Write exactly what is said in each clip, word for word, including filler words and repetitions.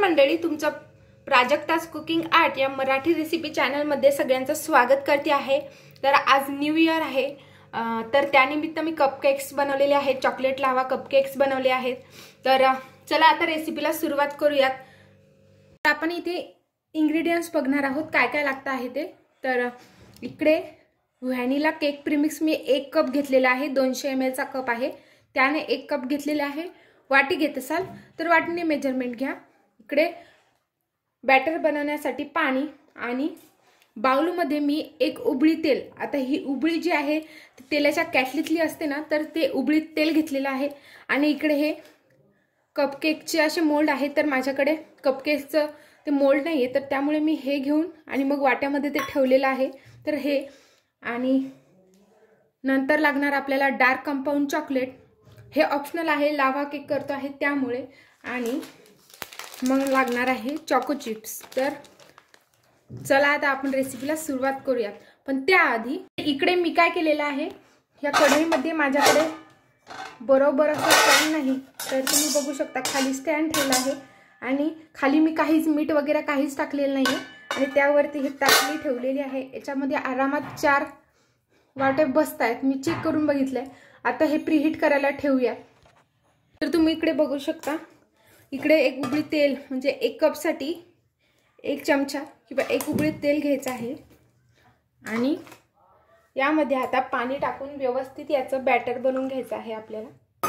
मंडळी, तुमचं Prajakta's cooking art या मराठी रेसिपी चॅनलमध्ये सगळ्यांचं स्वागत करते आहे। तर आज न्यू इयर आहे, तर त्यानिमित्त मी कपकेक्स बनवलेले आहेत, चॉकलेट लावा कपकेक्स बनवले आहेत। तर चला आता रेसिपीला सुरुवात करूयात। तर आपण इथे इंग्रेडिएंट्स बघणार आहोत काय काय लागतं आहे ते। तर इकडे व्हॅनिला केक प्रीमिक्स मी एक कप घेतलेला आहे, दोनशे एम एल चा कप आहे, त्याने एक कप घेतलेला आहे। वाटी घेत असाल तर वाटीने मेजरमेंट घ्या। इकडे बॅटर बनवण्यासाठी पाणी आणि बाउलमध्ये मी एक उबळी तेल, आता ही उबळी जी आहे ती तेलाच्या कॅटलीतली असते ना, तर ते उबळी तेल घेतलेलं आहे। आणि इकडे हे कपकेकचे असे मोल्ड आहे, तर माझ्याकडे कपकेकचं ते मोल्ड नाहीये, तर त्यामुळे मी हे घेऊन आणि मग वाट्यामध्ये ते ठेवलेलं आहे। तर हे आणि नंतर लागणार आपल्याला डार्क कंपाऊंड चॉकलेट, हे ऑप्शनल आहे, लावा केक करतो आहे त्यामुळे। आणि मग लागणार आहे चॉको चिप्स। तर चला आता आपण रेसिपीला सुरुवात करूया। पण त्याआधी इकडे मी काय केलेलं आहे, या कढईमध्ये माझ्याकडे बरोबर असं स्टँड नाही, तर तुम्ही बघू शकता खाली स्टँड ठेवला आहे आणि खाली मी काहीच मीठ वगैरे काहीच टाकलेलं नाही आणि त्यावरती हे टाकली ठेवलेली आहे। याच्यामध्ये आरामात चार वाटे बसत आहेत, मी चेक करून बघितलंय। आता हे प्रीहीट करायला ठेवूया। तर तुम्ही इकडे बघू शकता, इकडे एक उबळी तेल, म्हणजे एक कप साठी एक चमचा किंवा एक उबळी तेल घ्यायचं आहे आणि यामध्ये आता पाणी टाकून व्यवस्थित याचं बॅटर बनवून घ्यायचं आहे आपल्याला।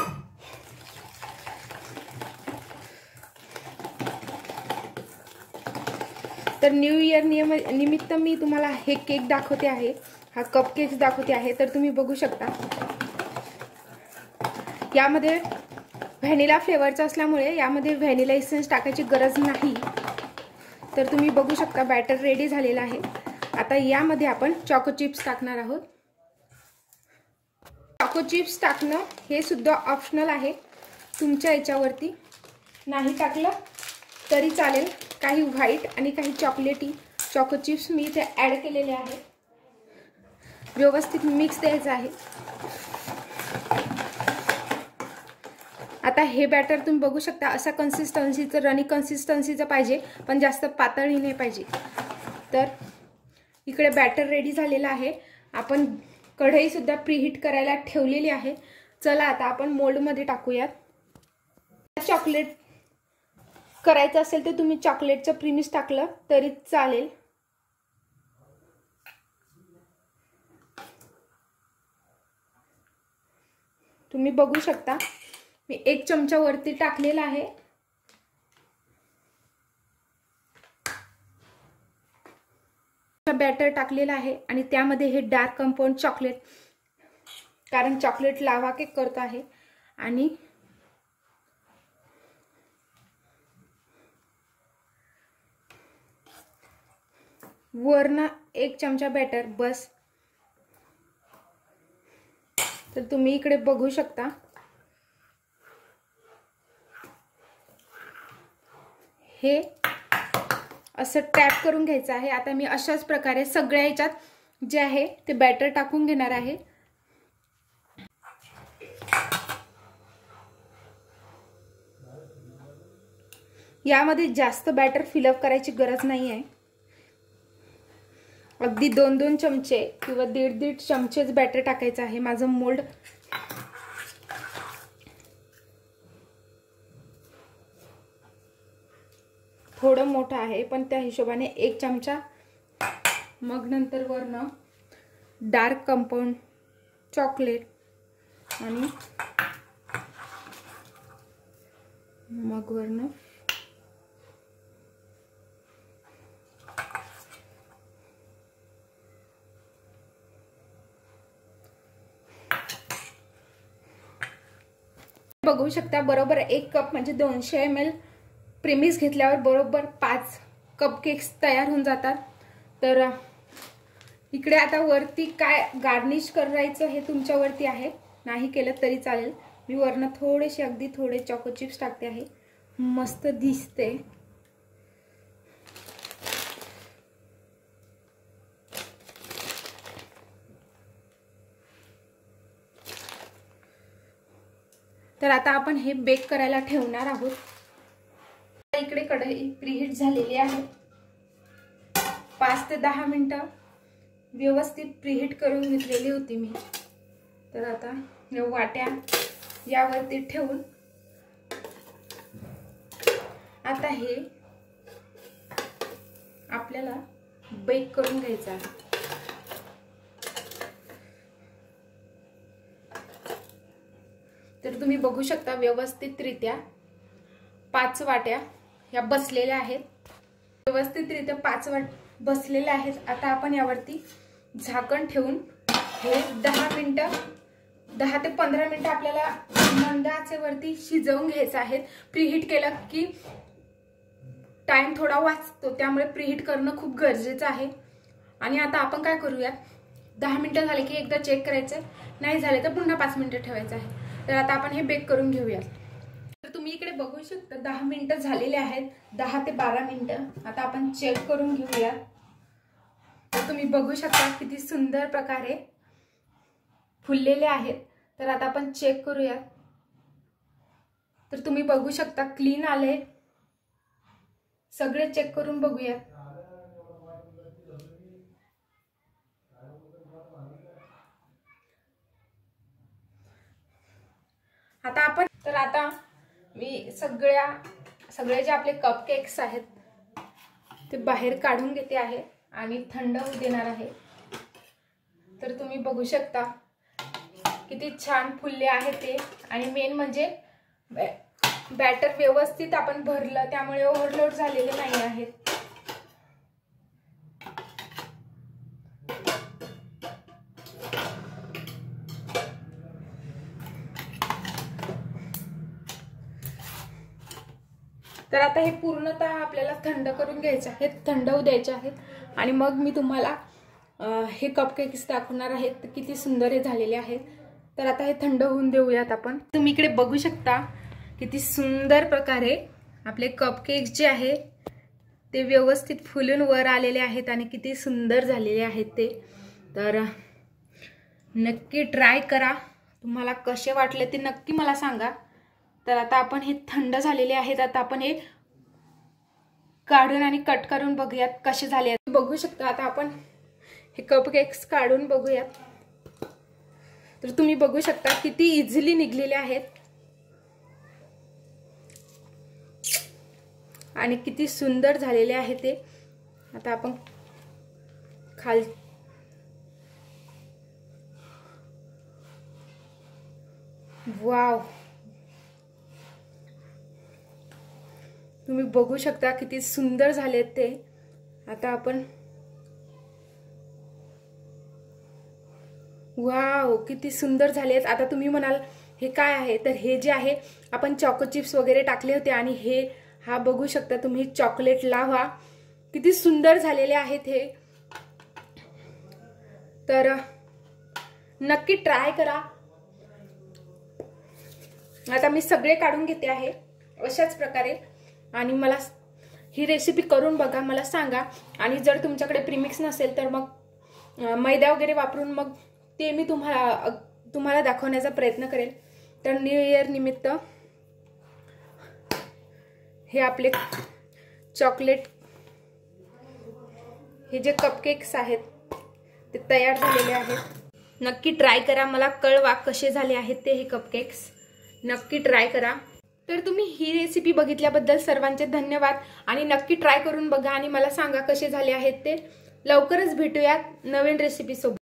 तर न्यू इयर निमित्त मी तुम्हाला हे केक दाखवते आहे, हा कप केक दाखवते आहे। तर तुम्ही बघू शकता यामध्ये व्हॅनिला फ्लेवरचा असल्यामुळे यामध्ये व्हॅनिला एसेन्स टाकायची गरज नाही। तर तुम्ही बघू शकता बॅटर रेडी झालेला आहे। आता यामध्ये आपण चॉको चिप्स टाकणार आहोत। चॉको चिप्स टाकणं हे सुद्धा ऑप्शनल आहे, तुमच्या याच्यावरती, नाही टाकलं तरी चालेल। काही व्हाईट आणि काही चॉकलेटी चॉको चिप्स मी इथे ऍड केलेले आहे। व्यवस्थित मिक्स द्यायचं आहे। आता हे बॅटर तुम्ही बघू शकता, असा कन्सिस्टन्सीचं रनी कन्सिस्टन्सीचं पाहिजे, पण जास्त पातळही नाही पाहिजे। तर इकडे बॅटर रेडी झालेला आहे। आपण कढई सुद्धा प्रीहीट करायला ठेवलेली आहे। चला आता आपण मोल्ड मध्ये टाकूयात। चॉकलेट करायचं असेल तर तुम्ही चॉकलेटचं प्रीमिक्स टाकलं तरी चालेल। तुम्ही बघू शकता मी एक चमचा वरती टाकलेला आहे। बॅटर टाकलेला आहे आणि त्यामध्ये हे डार्क कंपाऊंड चॉकलेट, कारण चॉकलेट लावा केक करतो आहे, आणि वरना एक चमचा बॅटर बस। तर तुम्ही इकडे बघू शकता हे असं टॅप करून घ्यायचं आहे। आता मी अशाच प्रकारे सगळ्या ह्याच्यात जे आहे ते बॅटर टाकून घेणार आहे। यामध्ये जास्त बॅटर फिलअप करायची गरज नाही आहे, अगदी दोन दोन चमचे किंवा दीड दीड चमचेच बॅटर टाकायचं आहे। माझं मोल्ड थोडं मोठं आहे, पण त्या हिशोबाने एक चमचा, मग नंतर वरनं डार्क कंपाऊंड चॉकलेट आणि मग वरनं बघू शकता बरोबर एक कप म्हणजे दोनशे एम एल प्रीमिक्स घेतल्यावर बरोबर पाच कपकेक्स तयार होऊन जातात। तर इकडे आता वरती काय गार्निश करायचं हे तुमच्यावरती आहे, नाही केलं तरी चालेल। मी वरनं थोडेसे अगदी थोडे चॉको चिप्स टाकते आहे, मस्त दिसते। तर आता आपण हे बेक करायला ठेवणार आहोत। इकडे कढई प्रीहीट झालेली आहे. पाच ते दहा मिनिटं व्यवस्थित प्रीहीट करून घेतलेली होती मी. तर आता या वाट्या यावरती ठेवून आता हे आपल्याला बेक करून घ्यायचं आहे. तर तुम्ही बघू शकता व्यवस्थितरित्या पाच वाट्या या बसलेल्या आहेत. व्यवस्थितरित्या पाच वाट बसलेल्या आहेत. आता आपण यावरती झाकण ठेवून हे दहा मिनिटं दहा ते पंधरा मिनिटं आपल्याला मंद आचेवरती शिजवून घ्यायचं आहे. प्रीहीट केलं की टाइम थोडा वाचतो, त्यामुळे प्रीहीट करणं खूप गरजेचं आहे. आणि आता आपण काय करूयात, दहा मिनिटं झाले की एकदा चेक करायचं, नाही झाले तर पुन्हा पाच मिनिटं ठेवायचं आहे. तर आता आपण हे बेक करून घेऊयात. तर तुम्ही इकडे बघू शकता दहा मिनिटं झालेले आहेत, दहा ते बारा मिनिटं. आता आपण चेक करून घेऊयात. तर तुम्ही बघू शकता किती सुंदर प्रकारे फुललेले आहेत. तर आता आपण चेक करूयात. तर तुम्ही बघू शकता क्लीन आले. सगळे चेक करून बघूयात. आता आपण तर आता मी सगळ्या सगळे जे आपले कपकेक्स आहेत ते बाहेर काढून घेते आहे आणि थंड होऊ देणार आहे. तर तुम्ही बघू शकता किती छान फुलले आहे ते. आणि मेन म्हणजे बॅटर व्यवस्थित आपण भरलं, त्यामुळे ओव्हरलोड झालेले नाही आहेत. तर आता हे पूर्णतः आपल्याला थंड करून घ्यायचे आहेत, थंड होऊ द्यायचे आहेत. आणि मग मी तुम्हाला हे कपकेक्स दाखवणार आहेत किती सुंदर हे झालेले आहेत. तर आता हे थंड होऊन देऊयात आपण. तुम्ही इकडे बघू शकता किती सुंदर प्रकारे आपले कपकेक्स जे आहे ते व्यवस्थित फुलून वर आलेले आहेत आणि किती सुंदर झालेले आहेत ते. तर नक्की ट्राय करा. तुम्हाला कसे वाटले ते नक्की मला सांगा. तर आता आपण हे थंड झालेले आहेत. आता आपण हे काढून आणि कट करून बघूयात कसे झाले आहेत. बघू शकता आता आपण हे कपकेक्स काढून बघूयात. तर तुम्ही बघू शकता किती इझिली निघलेले आहेत आणि किती सुंदर झालेले आहे ते. आता आपण खाल वाव, तुम्ही बघू शकता किती सुंदर झालेत ते. आता आपण वाव, किती सुंदर झालेत. आता तुम्ही म्हणाल हे काय आहे, तर हे जे आहे आपण चॉको चिप्स वगैरे टाकले होते आणि हे हा बघू शकता तुम्ही चॉकलेट लावा. किती सुंदर झालेले आहेत हे. तर नक्की ट्राय करा. आता मी सगळे काढून घेते आहे अशाच प्रकारे आणि मला ही रेसिपी करून बघा, मला सांगा. आणि जर तुमच्याकडे प्रीमिक्स नसेल तर मग मैदा वगैरे वापरून मग ते मी तुम्हाला तुम्हाला दाखवण्याचा प्रयत्न करेल. तर न्यू इयर निमित्त हे आपले चॉकलेट हे जे कपकेक्स आहेत ते तयार झालेले आहेत. नक्की ट्राय करा. मला कळवा कसे झाले आहेत ते हे कपकेक्स. नक्की ट्राय करा. तर तुम्ही ही रेसिपी बघितल्याबद्दल सर्वांचे धन्यवाद. आणि नक्की ट्राय करून बघा आणि मला सांगा कसे झाले आहेत ते. लवकरच भेटूयात नवीन रेसिपी सोबत.